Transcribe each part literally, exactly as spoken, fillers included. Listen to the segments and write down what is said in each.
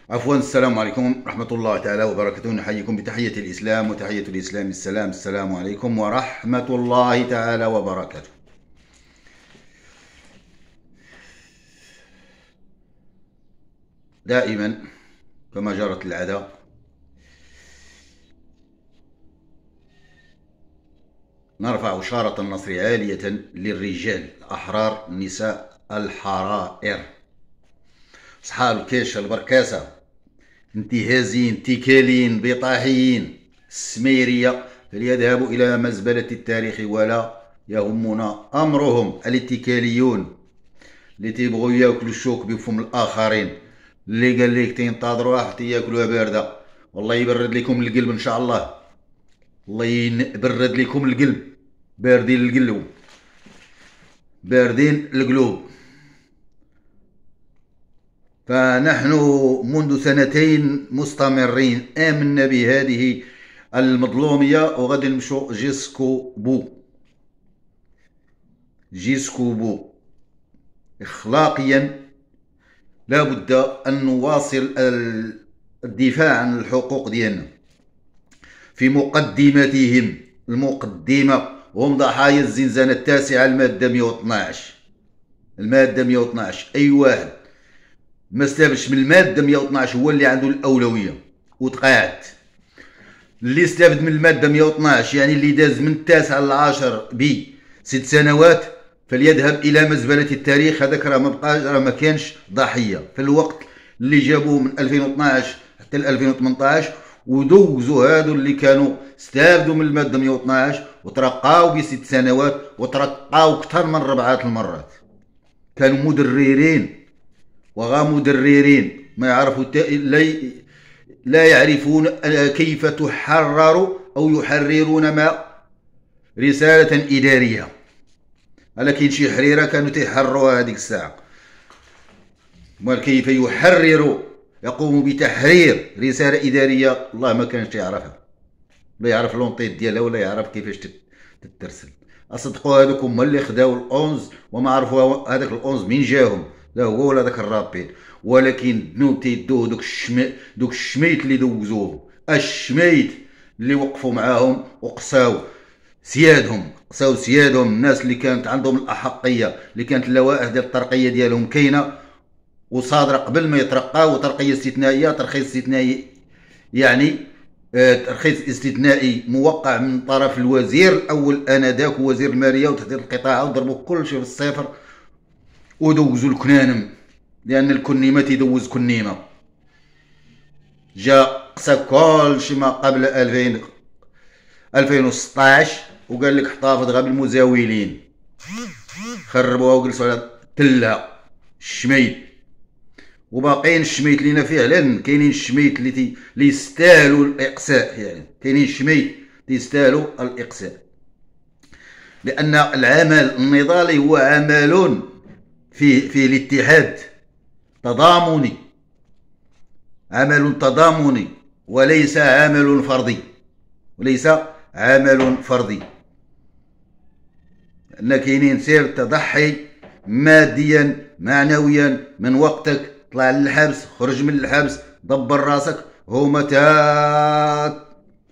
عفوا. السلام عليكم ورحمة الله تعالى وبركاته. نحييكم بتحية الإسلام، وتحية الإسلام السلام. السلام عليكم ورحمة الله تعالى وبركاته. دائما كما جرت العادة نرفع شارة النصر عالية للرجال الأحرار، النساء الحرائر، أصحاب الكيش البركاسة، انتهازين، تيكالين، بطاحيين، السميرية، فليذهبوا إلى مزبلة التاريخ ولا يهمنا أمرهم. الاتكاليون اللي تيبغوا ياكلوا الشوك بفم الآخرين، اللي قال لك تنتظروا حتى ياكلوها باردة، والله يبرد لكم القلب إن شاء الله. الله يبرد لكم القلب، باردين القلوب، باردين القلوب. فنحن منذ سنتين مستمرين، آمنا بهذه المظلومية، وغادي نمشو جيسكو بو جيسكو بو. إخلاقيا لا بد أن نواصل الدفاع عن الحقوق ديالنا. في مقدمتهم المقدمة هم ضحايا الزنزانة التاسعة، المادة مئة واثناش. المادة مئة واثناش، أي واحد ما استافدش من المادة مئة واثناش هو اللي عنده الأولوية وتقاعد. اللي استافد من المادة مئة واثناش، يعني اللي داز من التاسع للعاشر بست سنوات، فليذهب إلى مزبلة التاريخ. هذاك راه ما بقاش، راه ما كانش ضحية في الوقت اللي جابوه من ألفين واثناش حتى ل ألفين وثمنطاش، ودوزوا هادو اللي كانوا استافدوا من المادة مئة واثناش وترقاو بست سنوات، وترقاو أكثر من ربعات المرات. كانوا مدررين وغا مدررين، ما يعرفوا لا لا يعرفون كيف تحرر أو يحررون ما رسالة إدارية. على كاين شي حريرة كانوا تيحرروها هذيك الساعة، مال كيف يحرروا يقوم بتحرير رسالة إدارية الله ما كانش يعرفها، لا يعرف لونطيط ديالها ولا يعرف كيفاش تترسل. أصدقوا هذوك هما اللي خداو الأونز وما عرفوا هذاك الأونز من جاهم، لا هو ولا ذاك الرابين، ولكن بنو تيدوه دوك الشميت دوك الشميت اللي دوزوه، الشميت اللي وقفوا معاهم وقساو سيادهم، قساو سيادهم، الناس اللي كانت عندهم الأحقية، اللي كانت اللوائح ديال الترقية ديالهم كاينة وصادرة قبل ما يترقاو، وترقية استثنائية، ترخيص استثنائي، يعني ترخيص استثنائي موقع من طرف الوزير الأول آنذاك وزير المالية وتحديد القطاع، وضربوا كل شيء في الصفر ودوزوا الكنانم، لأن الكنيمة تيدوز كنيمة. جا قسا كلشي ما قبل ألفين ألفين وستطاش وقال لك احتفظ غير بالمزاولين، خربوها وجلسوا على تلها الشميت. وباقيين الشميت لينا فعلا، كاينين الشميت اللي تي اللي يستاهلوا الاقصاء، يعني كاينين الشميت يستاهلوا الاقصاء، لان العمل النضالي هو عمل في في الاتحاد تضامني، عمل تضامني وليس عمل فردي، وليس عمل فردي. لان كاينين سير تضحي ماديا معنويا من وقتك، طلع للحبس، خرج من الحبس، دبر راسك، هما تا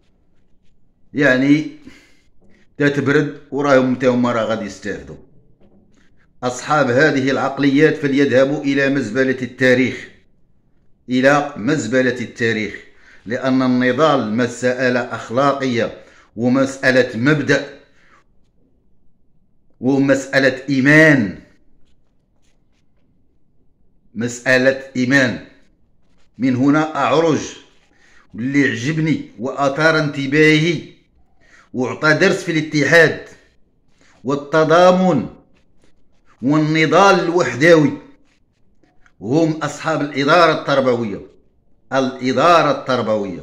يعني تتبرد وراهم تا هما راه غادي يستافدوا. أصحاب هذه العقليات فليذهبوا إلى مزبلة التاريخ، إلى مزبلة التاريخ، لأن النضال مسألة أخلاقية ومسألة مبدأ ومسألة إيمان، مسألة إيمان. من هنا أعرج، واللي عجبني وأثار انتباهي وأعطى درس في الاتحاد والتضامن والنضال الوحدوي هم أصحاب الإدارة التربوية. الإدارة التربوية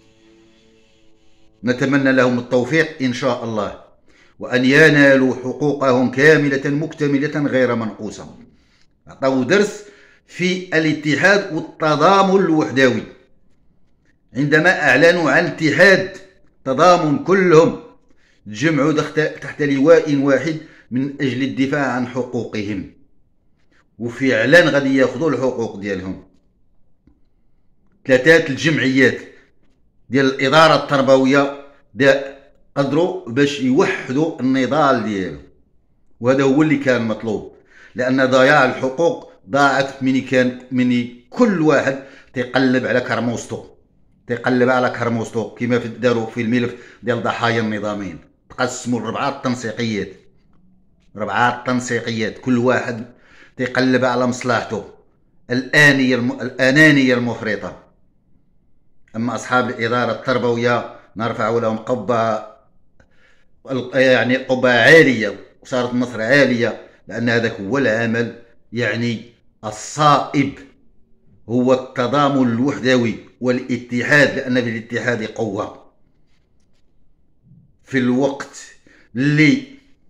نتمنى لهم التوفيق إن شاء الله، وأن ينالوا حقوقهم كاملة مكتملة غير منقوصة. أعطوا درس في الاتحاد والتضامن الوحدوي عندما أعلنوا عن اتحاد تضامن، كلهم تجمعوا تحت لواء واحد من أجل الدفاع عن حقوقهم، وفعلا غادي ياخذوا الحقوق ديالهم. ثلاثه الجمعيات ديال الاداره التربويه قدروا باش يوحدوا النضال ديالو، وهذا هو اللي كان مطلوب. لان ضياع الحقوق ضاعت من كان من كل واحد تيقلب على كرموسته، تيقلب على كرموسته كما داروا في الملف ديال ضحايا النظامين، تقسموا لربعه تنسيقيات، ربعه تنسيقيات كل واحد تيقلب على مصلحته الانيه الم... الانانيه المفرطه. اما اصحاب الاداره التربويه نرفع لهم قبه، يعني قبه عاليه، وصارت مصر عاليه، لان هذاك هو العمل يعني الصائب، هو التضامن الوحدوي والاتحاد، لان بالاتحاد قوه. في الوقت اللي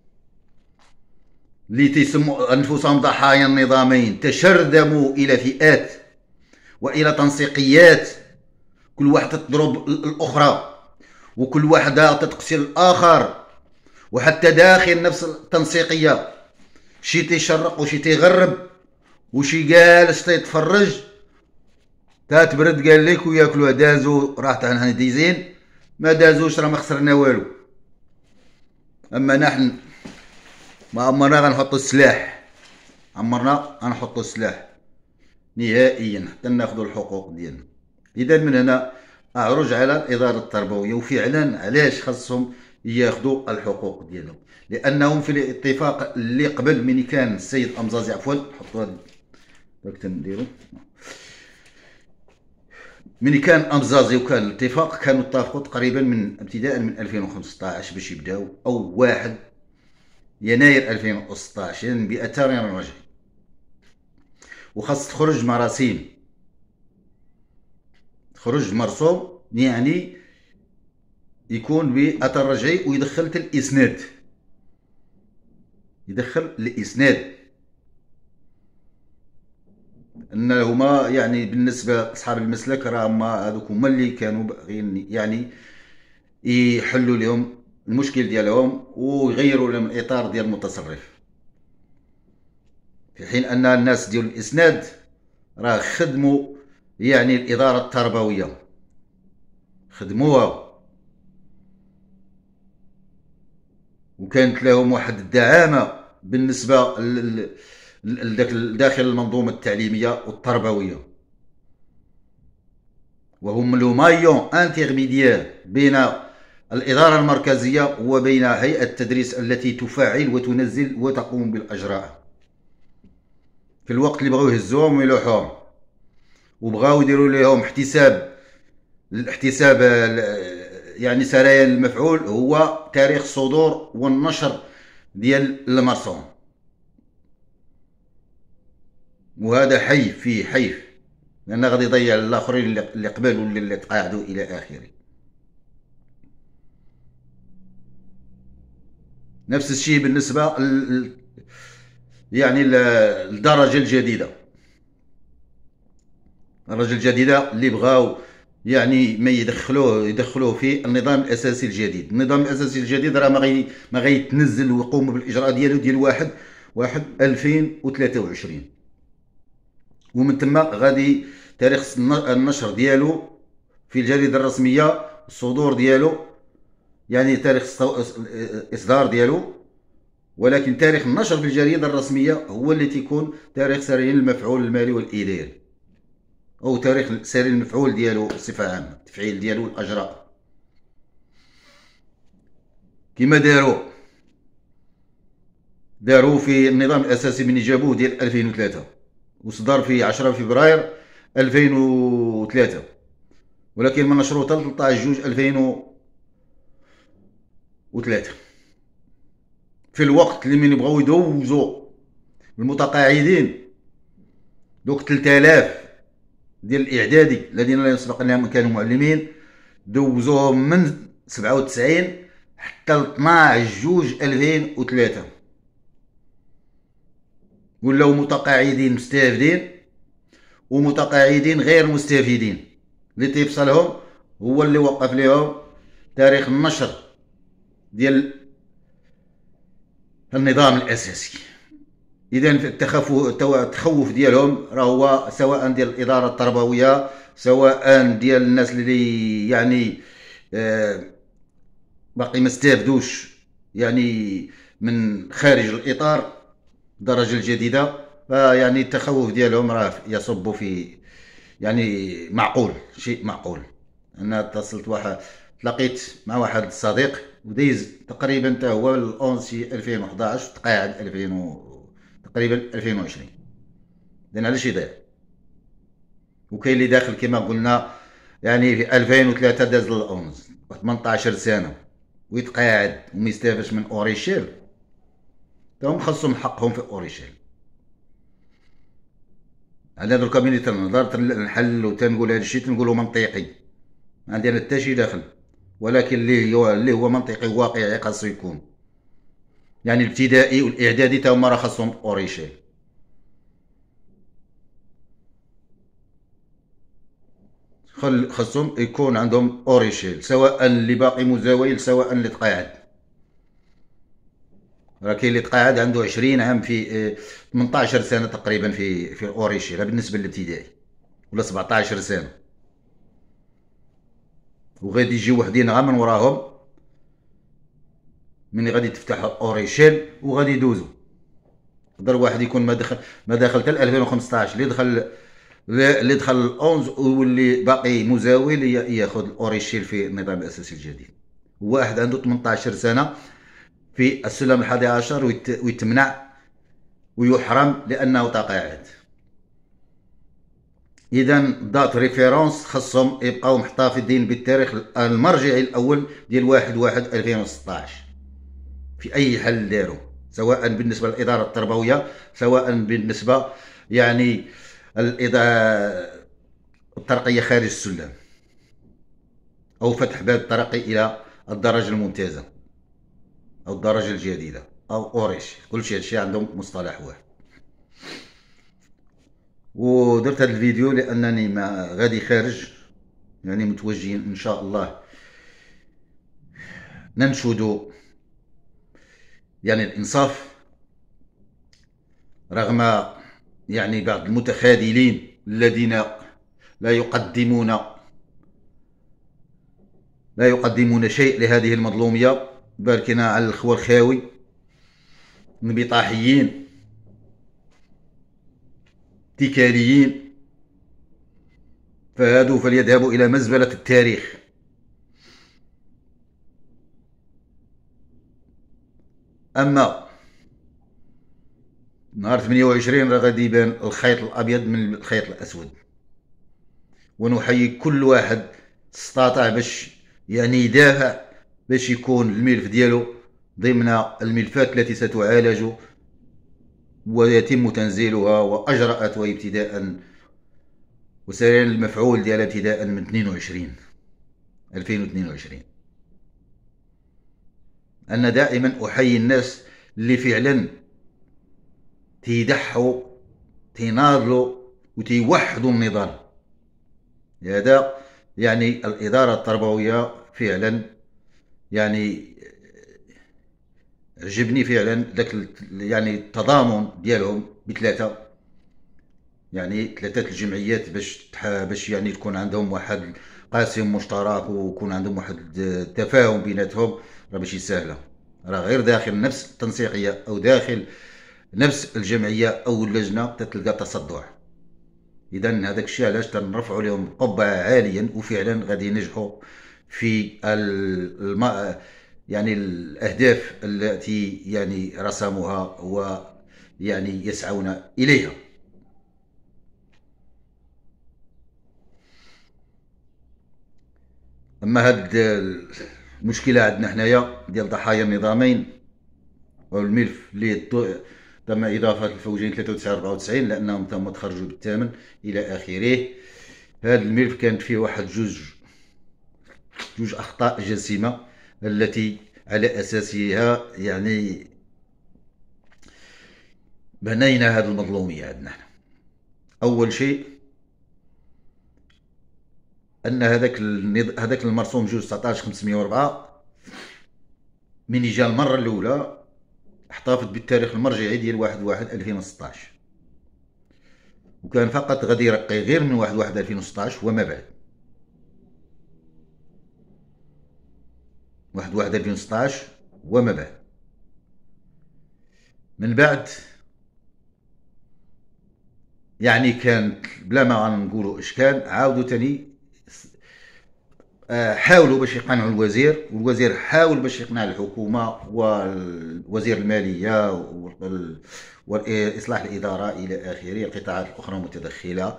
اللي تيسموا انفسهم ضحايا النظامين تشرذموا الى فئات والى تنسيقيات، كل واحده تضرب الاخرى، وكل واحده تتقتل الاخر، وحتى داخل نفس التنسيقيه شي تيشرق وشي تيغرب وشي جالس تيتفرج، تاتبرد قال لك وياكلوا دازوا راحت عنها ديزين، ما دازوش راه ما خسرنا والو. اما نحن ما عمرنا غنحطوا السلاح، عمرنا غنحطوا السلاح نهائيا حتى ناخذوا الحقوق ديالنا. اذا من هنا اعرج على الاداره التربويه، وفعلا علاش خاصهم ياخذوا الحقوق ديالهم، لانهم في الاتفاق اللي قبل من كان السيد امزازي، عفوا حطوا هذا داك تنديرو، من كان امزازي وكان الاتفاق كانوا اتفقوا تقريبا من ابتداء من ألفين وخمسطاش باش يبداو، او واحد يناير ألفين وستطاش، يعني باثار الرجعي، وخاص تخرج مراسيم، تخرج مرسوم يعني يكون باثر رجعي، ويدخل الاسناد، يدخل الاسناد ان هما يعني بالنسبه لاصحاب المسلك راه هما هذوك هما اللي كانوا باغيين يعني يحلوا لهم المشكل ديالهم ويغيروا لهم الاطار ديال المتصرف، في حين ان الناس ديال الاسناد راه خدموا يعني الاداره التربويه، خدموها وكانت لهم واحد الدعامه بالنسبه داخل المنظومه التعليميه والتربويه، وهم لو مايون انترميديير بين الاداره المركزيه وبين هيئه التدريس التي تفعل وتنزل وتقوم بالاجراء. في الوقت اللي بغاو يهزوهم ويلوحوهم وبغاو يديروا لهم احتساب، الاحتساب يعني سرايا المفعول هو تاريخ الصدور والنشر ديال المرسوم، وهذا حيف فيه حيف، لان غادي يضيع الاخرين اللي قبل واللي تقاعدوا الى اخره. نفس الشيء بالنسبه ل يعني الدرجه الجديده، الدرجه الجديده اللي بغاو يعني ما يدخلوه يدخلوه في النظام الاساسي الجديد. النظام الاساسي الجديد راه ما غي ما غيتنزل ويقوم بالاجراء ديالو ديال واحد واحد ألفين وثلاثة وعشرين، ومن ثم غادي تاريخ النشر ديالو في الجريده الرسميه، الصدور ديالو يعني تاريخ الاصدار ديالو، ولكن تاريخ النشر في الجريده الرسميه هو اللي تيكون تاريخ سريان المفعول المالي والاداري، او تاريخ سريان المفعول ديالو بصفه عامه، التفعيل ديالو الاجراء كما داروا داروا في النظام الاساسي من جابوه ديال ألفين وثلاثة وصدر في عشرة فبراير ألفين وثلاثة، ولكن من نشروه ثلاثة عشر جوج ألفين وثلاثة. في الوقت اللي من يبغاو يدوزوا المتقاعدين دوك ثلاثة آلاف ديال الاعدادي الذين لا يسبق لهم كانوا معلمين، دوزوهم من سبعة وتسعين حتى ل اثنا عشر جوج ألفين وثلاثة، ولاو متقاعدين مستافدين ومتقاعدين غير مستفيدين، اللي تيفصلهم هو اللي وقف لهم تاريخ النشر ديال النظام الاساسي. اذا التخوف التخوف ديالهم راه هو سواء ديال الاداره التربويه سواء ديال الناس اللي يعني آه باقي ما استافدوش يعني من خارج الاطار الدرجه الجديده، فيعني التخوف ديالهم راه يصب في يعني معقول، شيء معقول. انا اتصلت واحد تلاقيت مع واحد الصديق وديز تقريبا حتى هو الأونسي ألفين وحداش تقاعد ألفين و... تقريبا ألفين وعشرين، لان علاش يضيع. وكاين اللي داخل كما قلنا يعني في ألفين وثلاثة داز للأونز ثمنطاش سنه ويتقاعد وما يستافدش من اوريشيل، تاهم خاصهم حقهم في اوريشيل. على دركا ملي تنهضر نحل وتنقول هذا الشيء تنقولو منطقي، ما عندي انا حتى شي داخل، ولكن اللي هو اللي هو منطقي واقعي خاصو يكون. يعني الابتدائي والاعدادي تا هما راه خاصهم اوريشيل. خاصهم يكون عندهم اوريشيل، سواء اللي باقي مزاويل سواء اللي تقاعد. راه كاين اللي تقاعد عنده عشرين عام في ثمنطاش سنه تقريبا في في الاوريشيل بالنسبه للابتدائي، ولا سبعطاش سنه، وغادي يجي وحدين غا من وراهم من غادي تفتح اوريشيل وغادي يدوزو. يقدر واحد يكون ما دخل ما داخل حتى ألفين وخمسطاش، اللي دخل اللي دخل الأونز واللي باقي مزاول ياخذ الاوريشيل في النظام الاساسي الجديد. واحد عنده ثمنطاش سنه في السلم الحادي عشر ويتمنع ويحرم لانه تقاعد. اذا دات ريفيرونس خاصهم يبقاو محتفظين بالتاريخ المرجعي الاول ديال واحد واحد ألفين وستطاش في اي حل داروا، سواء بالنسبه للاداره التربويه سواء بالنسبه يعني الاداره الترقيه خارج السلم او فتح باب الترقي الى الدرجه الممتازه او الدرجه الجديده او اوريش، كل شيء هادشي عندهم مصطلح واحد. ودرت هذا الفيديو لانني ما غادي خارج يعني متوجهين ان شاء الله ننشد يعني الانصاف، رغم يعني بعض المتخاذلين الذين لا يقدمون لا يقدمون شيء لهذه المظلوميه، باركنا على الخوى الخاوي انبطاحيين اتكاليين، فهادو فليذهبوا الى مزبله التاريخ. اما نهار ثمانية وعشرين راه غادي يبان الخيط الابيض من الخيط الاسود، ونحيي كل واحد استطاع باش يعني يدافع باش يكون الملف ديالو ضمن الملفات التي ستعالج ويتم تنزيلها واجراءات ابتداء وسير المفعول ديالها ابتداء من اثنين وعشرين ألفين واثنين وعشرين. انا دائما احيي الناس اللي فعلا تيضحوا تيناضلوا وتيوحدوا النضال. هذا يعني الاداره التربويه فعلا يعني عجبني فعلا ذاك يعني التضامن ديالهم بثلاثه، يعني ثلاثه الجمعيات باش باش يعني تكون عندهم واحد قاسم مشترك ويكون عندهم واحد التفاهم بيناتهم، راه ماشي سهله، راه غير داخل نفس التنسيقيه او داخل نفس الجمعيه او اللجنه تتلقى تصدع. اذا هذاك الشيء علاش تنرفعوا لهم قبعه عاليا، وفعلا غادي ينجحوا في الم... يعني الاهداف التي يعني رسموها ويعني يسعون اليها. اما هاد المشكله عندنا حنايا ديال ضحايا النظامين والملف اللي تم اضافه الفوجين ثلاثة وتسعين أربعة وتسعين لانهم تم تخرجوا بالثامن الى اخره. هذا الملف كانت فيه واحد جوج جوج اخطاء جسيمه التي على اساسها يعني بنينا هذه المظلوميه عندنا. اول شيء ان هذاك هذاك المرسوم جوج تسعطاش خمسمية وأربعة من جا المره الاولى احتفظ بالتاريخ المرجعي ديال واحد واحد ألفين وستطاش، وكان فقط غادي يرقي غير من واحد واحد ألفين وستطاش وما بعد. واحد واحد ألفين وستطاش وما بعد. من بعد يعني كان بلا ما غنقولوا اش كان، عاودوا تاني حاولوا باش يقنعوا الوزير، والوزير حاول باش يقنع الحكومه ووزير الماليه واصلاح الاداره الى اخره، القطاعات الاخرى متدخله،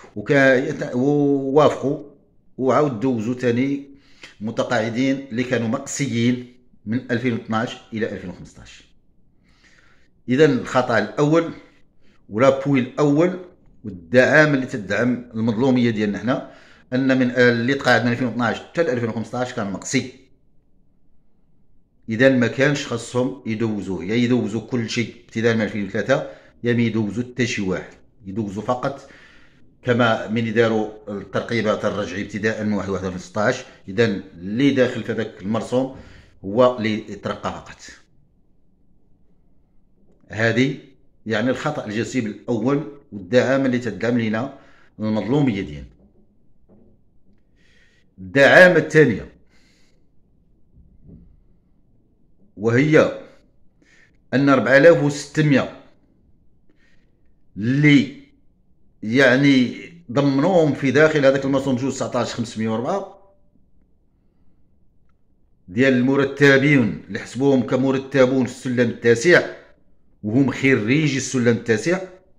ووافقوا وعاود دوزوا تاني متقاعدين اللي كانوا مقصيين من ألفين واثناش الى ألفين وخمسطاش. اذا الخطا الاول ولا بوي الاول والدعامه اللي تدعم المظلوميه ديالنا حنا ان من اللي تقاعد من ألفين واثناش حتى ألفين وخمسطاش كان مقصي. اذا ما كانش خاصهم يدوزوه، يا يدوزوا كل شيء ابتداء من ألفين وثلاثة يا ما يدوزوا حتى شي واحد، يدوزوا فقط كما من داروا الترقيبات الرجعي ابتداء من واحد واحد ألفين وستطاش. اذا اللي داخل في هذاك المرسوم هو اللي يترقى فقط. هذه يعني الخطا الجسيم الاول والدعامه اللي تدعم لنا المظلوميه ديالنا. الدعامه الثانيه وهي ان أربعة آلاف وستمية اللي يعني ضمنوهم في داخل هذاك المرسوم جوج تسعطاش خمسمية وأربعة ديال المرتبين اللي حسبوهم كمرتبون في السلم التاسع وهم خريجي السلم التاسع،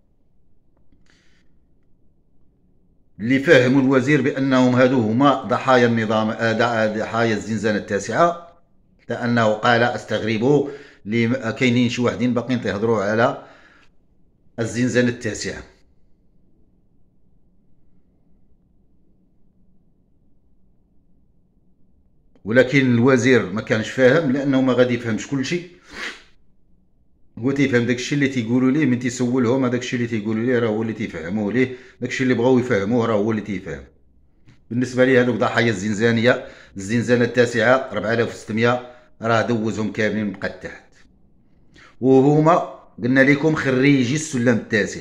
اللي فهموا الوزير بانهم هادو هما ضحايا النظام، ضحايا الزنزانه التاسعه، لانه قال استغربوا اللي كاينين شي واحدين باقيين تيهضروا على الزنزانه التاسعه. ولكن الوزير ما كانش فاهم، لانه ما غادي يفهمش كل شيء، هو تيفهم داكشي اللي تيقولوا ليه من تيسولهم، هذاك الشيء اللي تيقولوا ليه راه هو اللي تيفهموه ليه، داكشي اللي بغاو يفهموه راه هو اللي تيفهم. بالنسبه لي هذوك ضحايا الزنزانيه الزنزانه التاسعه أربعة آلاف وستمية راه دوزهم كاملين من قد تحت، وهما قلنا لكم خريجي السلم التاسع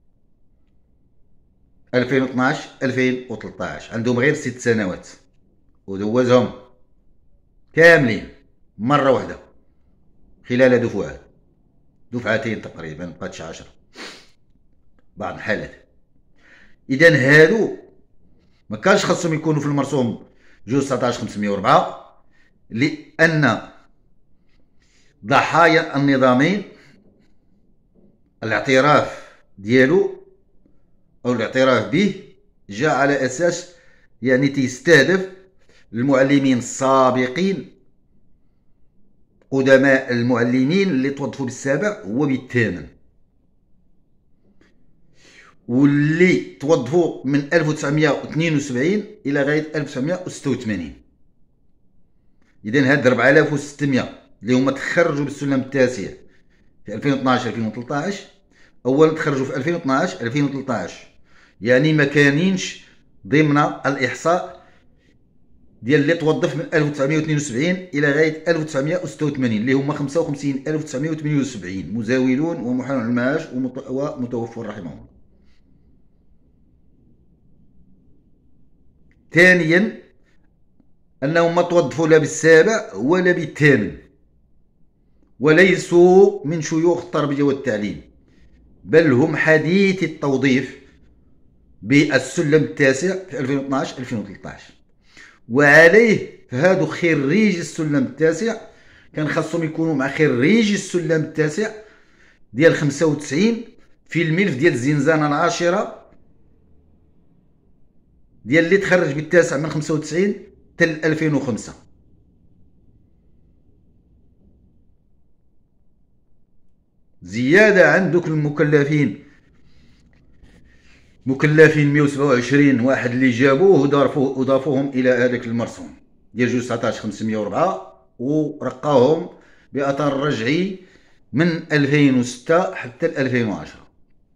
ألفين واثناش ألفين وثلاطاش، عندهم غير ست سنوات ودوزهم كاملين مره واحده خلال دفعات دفعتين تقريبا، بقات شي عشرة بعض الحالات. اذا هادو ما كانش خاصهم يكونوا في المرسوم جوج تسعطاش خمسمية وأربعة، لان ضحايا النظامين الاعتراف ديالو او الاعتراف به جاء على اساس يعني تيستهدف المعلمين السابقين قدماء المعلمين اللي توظفوا بالسابع وبالثامن، واللي توظفوا من ألف وتسعمية واثنين وسبعين الى غايه ألف وتسعمية وستة وثمانين. اذا هاد أربعة آلاف وستمية اللي هما تخرجوا بالسلم التاسع في ألفين واثناش ألفين وثلاطاش، اولا تخرجوا في ألفين واثناش ألفين وثلاطاش، يعني ما كانينش ضمن الاحصاء ديال اللي توظف من ألف وتسعمية واثنين وسبعين الى غايه ألف وتسعمية وستة وثمانين اللي هما خمسة وخمسين ألف وتسعمية وثمانية وسبعين مزاولون ومحامون على المعاش ومتوفون رحمهم الله. ثانيا انهم ما توظفوا لا بالسابع ولا بالثامن، وليسوا من شيوخ التربيه والتعليم، بل هم حديث التوظيف بالسلم التاسع في ألفين واثناش ألفين وثلاطاش. وعليه فهادو خريجي السلم التاسع كان خاصهم يكونوا مع خريجي السلم التاسع ديال خمسة وتسعين في الملف ديال الزنزانه العاشره ديال اللي تخرج بالتاسع من خمسة وتسعين حتى ألفين وخمسة. زياده عن دوك المكلفين مكلفين مية وسبعة وعشرين واحد اللي جابوه وضافوه وضافوهم الى هذاك المرسوم ديال جوج تسعطاش خمسمية وأربعة، ورقاهم باثر رجعي من ألفين وستة حتى ألفين وعشرة.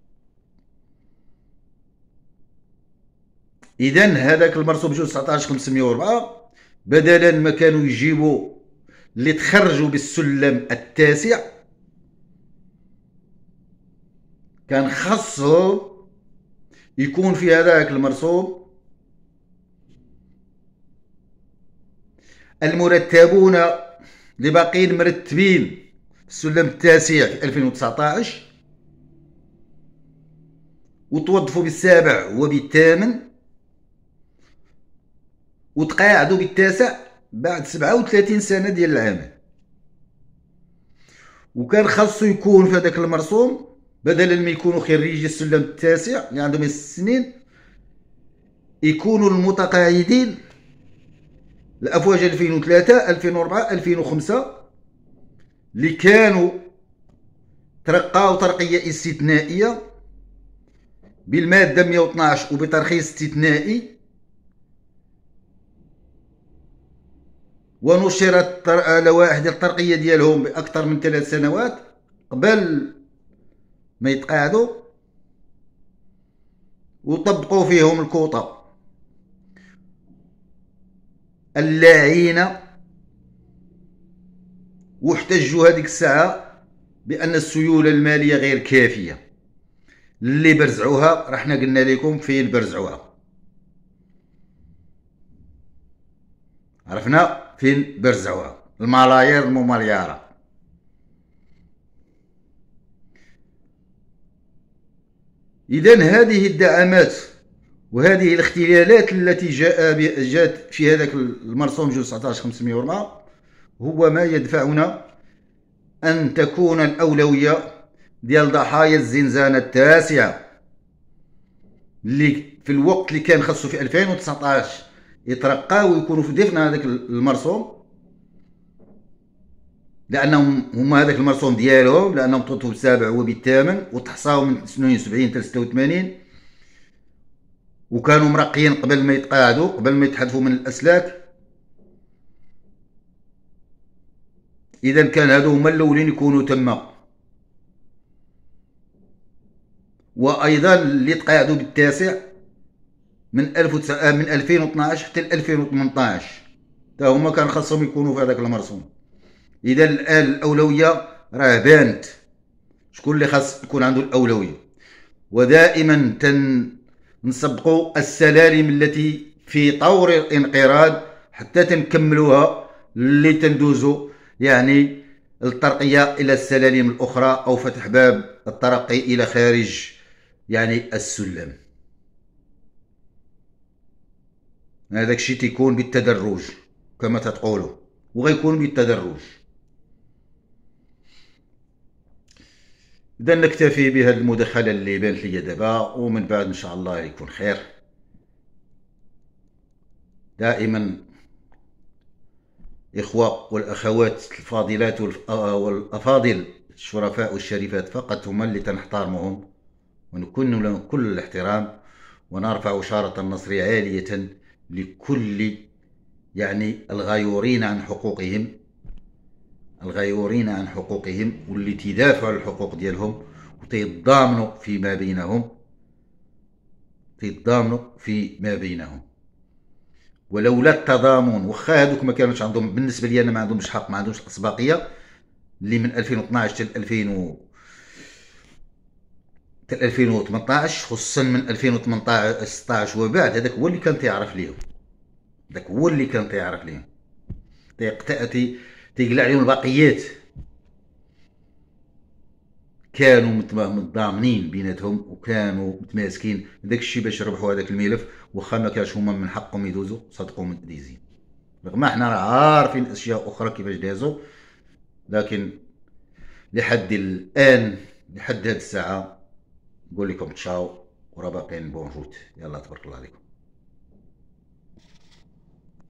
اذا هذاك المرسوم جوج تسعطاش خمسمية وأربعة بدلا ما كانوا يجيبوا اللي تخرجوا بالسلم التاسع كان خاصهم يكون في هذاك المرسوم المرتبون اللي باقيين مرتبين في السلم التاسع في ألفين وتسعطاش وتوظفوا بالسابع وبالثامن وتقاعدوا بالتاسع بعد سبعة وثلاثين سنة ديال العمل. وكان خاصو يكون في هذاك المرسوم بدلا ما يكونوا خريجي السلم التاسع اللي عندهم ست سنين، يكونوا المتقاعدين الافواج ألفين وثلاثة ألفين وأربعة ألفين وخمسة اللي كانوا ترقاو ترقيه استثنائيه بالماده مئة واثناش وبترخيص استثنائي، ونشرت لوائح ديال الترقيه ديالهم باكثر من ثلاث سنوات قبل ما يتقاعدوا، وطبقوا فيهم الكوطه اللاعينه، واحتجوا هذيك الساعه بان السيوله الماليه غير كافيه. اللي برزعوها رحنا قلنا لكم فين برزعوها، عرفنا فين برزعوها، الملايير الممليره. اذا هذه الدعامات وهذه الاختلالات التي جاء جات في هذاك المرسوم جوج تسعطاش خمسمائة وأربعة هو ما يدفعنا ان تكون الاولويه ديال ضحايا الزنزانه التاسعه اللي في الوقت اللي كان خاصو في ألفين وتسعطاش يترقاو ويكونوا في ضمن هذاك المرسوم، لانهم هما هذاك المرسوم ديالهم، لانهم توظفوا بالسابع وبالثامن وتحصاو من اثنين وسبعين حتى ستة وثمانين، وكانوا مرقيين قبل ما يتقاعدوا قبل ما يتحذفوا من الاسلاك. اذا كان هادو هما الاولين يكونوا تما. وايضا اللي تقاعدوا بالتاسع من ألف من ألفين واثناش حتى ألفين وثمنطاش تا هما كان خاصهم يكونوا في هذاك المرسوم. اذا الان الاولويه راه بانت شكون اللي خاص يكون عنده الاولويه. ودائما تن نسبقوا السلالم التي في طور الانقراض حتى تنكملوها اللي تندوزوا يعني الترقيه الى السلالم الاخرى او فتح باب الترقي الى خارج يعني السلم. هذاك الشيء تيكون بالتدرج كما تتقولوا، وغيكون بالتدرج. اذا نكتفي بهذه المداخله اللي بانت لي دابا، ومن بعد ان شاء الله يكون خير. دائما اخوة والاخوات الفاضلات والافاضل الشرفاء والشريفات فقط هما اللي تنحترمهم ونكون لهم كل الاحترام، ونرفع شارة النصر عالية لكل يعني الغيورين عن حقوقهم الغيورين عن حقوقهم واللي تدافعوا عن الحقوق ديالهم وتيتضامنوا فيما بينهم تيتضامنوا فيما بينهم. ولولا التضامن، واخا هذوك ما كانوش عندهم بالنسبه لي انا ما عندهمش حق، ما عندهمش الاسبقيه اللي من ألفين واثناش حتى ألفين و حتى ألفين وثمنطاش، خصوصا من ألفين وثمنطاش ستطاش وبعد، هذاك هو اللي كان تيعرف ليهم هذاك هو اللي كان تيعرف ليهم تيقتأتي تيقلع عليهم الباقيات. كانوا متضامنين بيناتهم وكانوا متماسكين داك الشيء باش يربحوا هذاك الملف، واخا ما كانش هما من حقهم يدوزوا صدقوا من ديزين، رغم احنا راه عارفين اشياء اخرى كيفاش دازوا، لكن لحد الان لحد هذه الساعه نقول لكم تشاو وراه باقيين بونجوت. يلا تبارك الله عليكم.